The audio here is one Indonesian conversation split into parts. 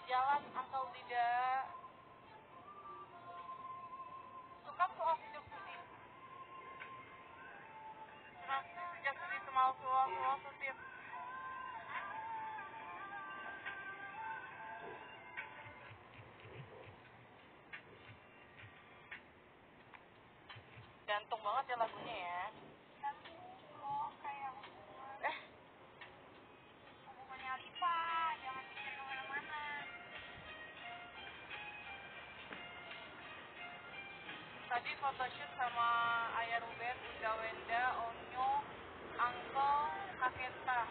jalan atau tidak? Suka soal sejak putih. Sejak putih semal soal setiap. Gantung banget ya lagunya ya. Kayak hubungannya Alifa, jangan mikir kemana-mana. Tadi photoshoot sama Ayah Ruben, Bunda Wenda, Onyo, Uncle, Kaketa.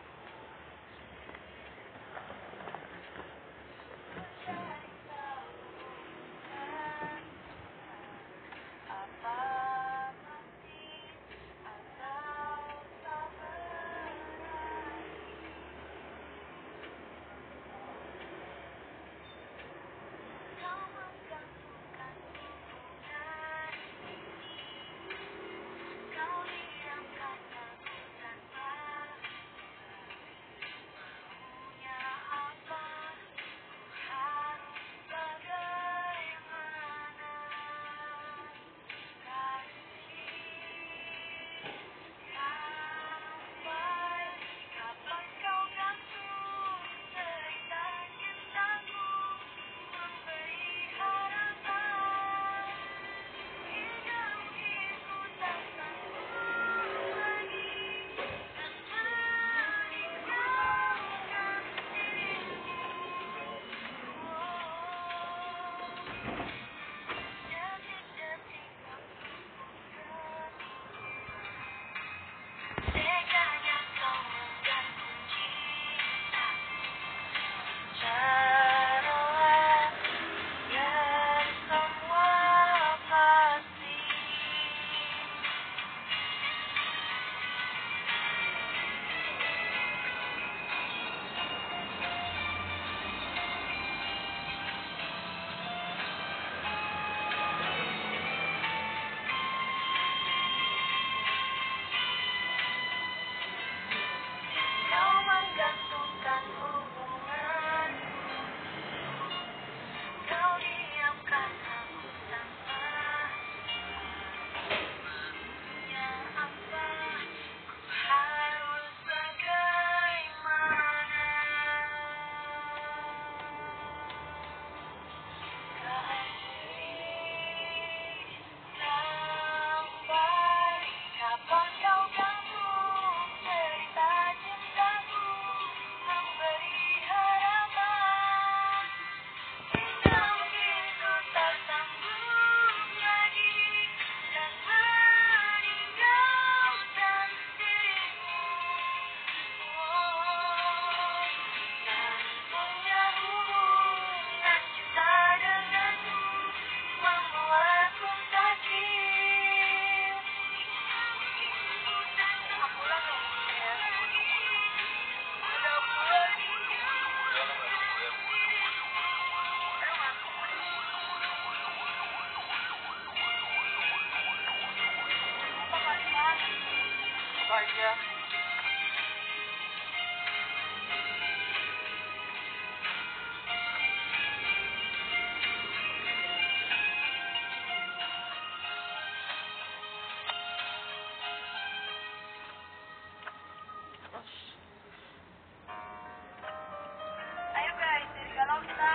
Ayo guys, dari galau kita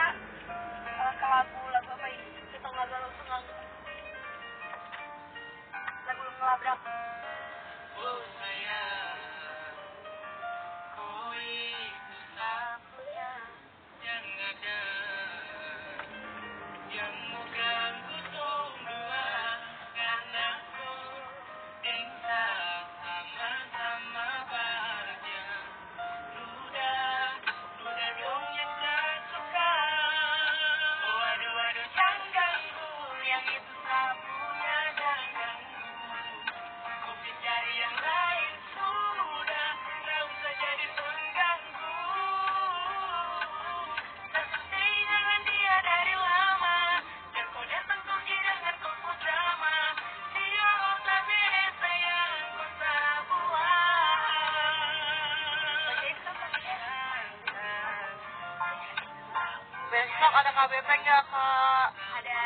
ke lagu apa ini? Setengah galau setengah lagu ngelabrak. Oh sayang, ada KBP nggak, Kak? Ada.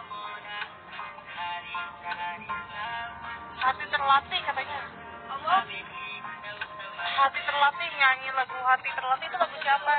Hati terlatih katanya. Apa? Hati terlatih, nyanyi lagu Hati Terlatih itu lagu siapa?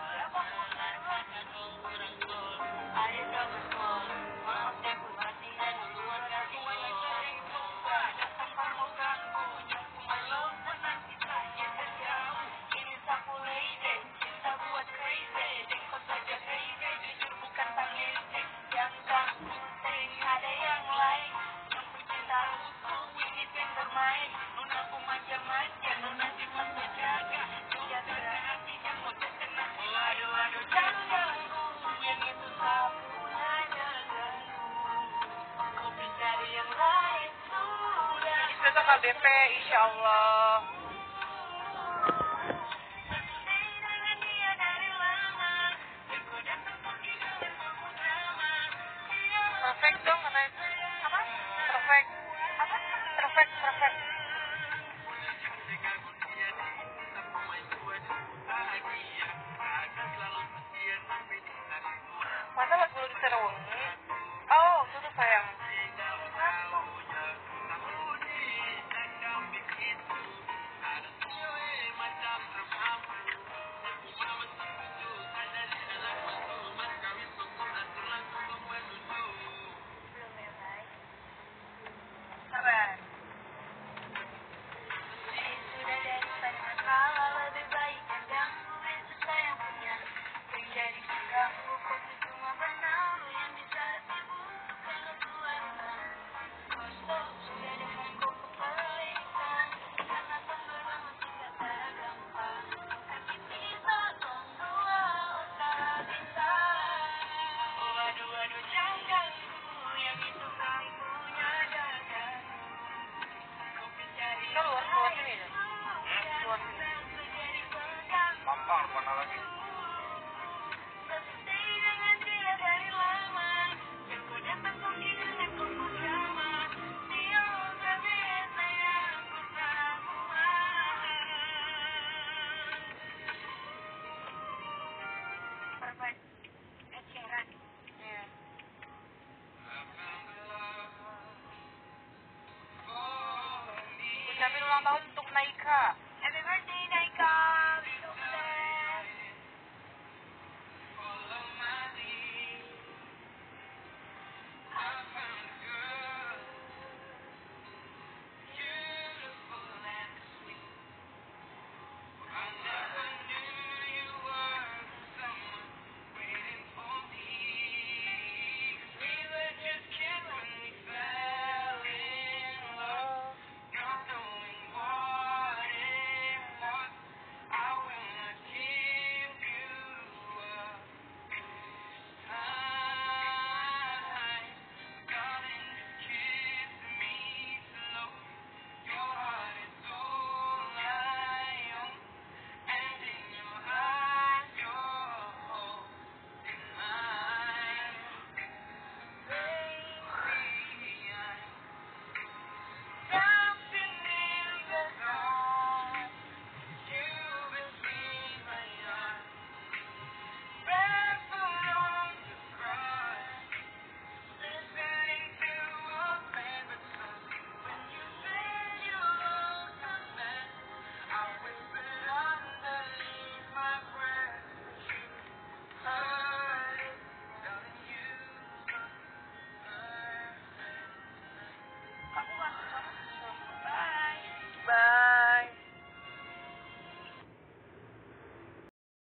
Besok KBP, insya Allah. Perfect dong katanya. Apa? Perfect. Apa? Perfect, perfect. Masa lagu lu diserewangi? Oh, tutup sayang. Belum ya, guys. Sabar. Sudah daripada masalah lebih baik yang kamu itu sayang punya. Menjadi kamu fokus cuma benar yang bisa sibuk kalau keluar rumah. Kosong sudah dengan kau kepelikan karena pemberontak tidak gampang. Kaki bisa membawa otak bisa. Oh aduh aduh janganku yang itu kami punya dagang. Kita luar sini ya? Luar sini. Gampang, mana lagi? Iya. Ucapin ulang tahun untuk Naika. Happy birthday, Naika.